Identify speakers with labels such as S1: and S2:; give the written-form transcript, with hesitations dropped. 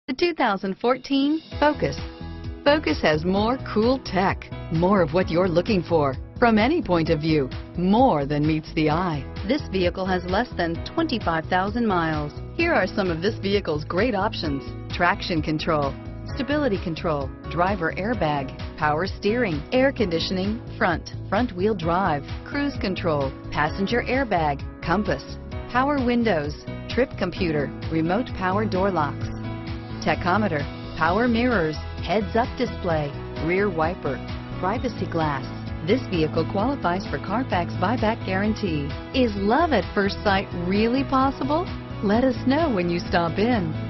S1: The 2014 Focus. Focus has more cool tech, more of what you're looking for. From any point of view, more than meets the eye. This vehicle has less than 25,000 miles. Here are some of this vehicle's great options: traction control, stability control, driver airbag, power steering, air conditioning, front wheel drive, cruise control, passenger airbag, compass, power windows, trip computer, remote power door locks, tachometer, power mirrors, heads-up display, rear wiper, privacy glass. This vehicle qualifies for Carfax buyback guarantee. Is love at first sight really possible? Let us know when you stop in.